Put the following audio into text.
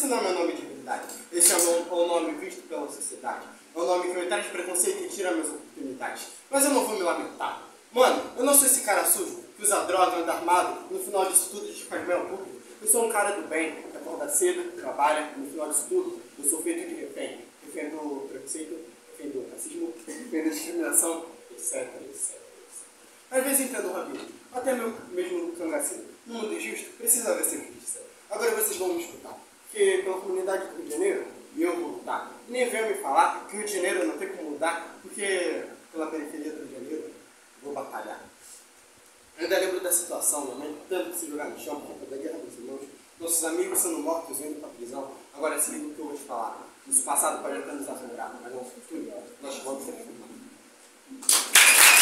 não é meu nome de verdade. Esse é o nome visto pela sociedade. É o nome que me traz preconceito e tira minhas oportunidades. Mas eu não vou me lamentar. Mano, eu não sou esse cara sujo, que usa droga, anda armado, no final disso tudo faz bem ao público. Eu sou um cara do bem, que acorda cedo, trabalha, no final disso tudo, eu sou feito de refém. Defendo o preconceito, defendo o racismo, defendo a discriminação, etc, etc. Às vezes entendo o rabino, até mesmo no cangaceiro. No mundo injusto, precisa haver sacrifício. Agora vocês vão me escutar, que pela comunidade do Rio de Janeiro, eu vou lutar. E nem venham me falar que o Rio de Janeiro não tem como mudar, porque pela periferia do Rio de Janeiro, vou batalhar. Eu ainda lembro da situação, minha mãe tendo que se jogar no chão por conta da guerra dos irmãos, nossos amigos sendo mortos, indo para a prisão. Agora se liga o que eu vou te falar. Nosso passado pode até nos assombrar, mas nosso futuro nós vamos transformar.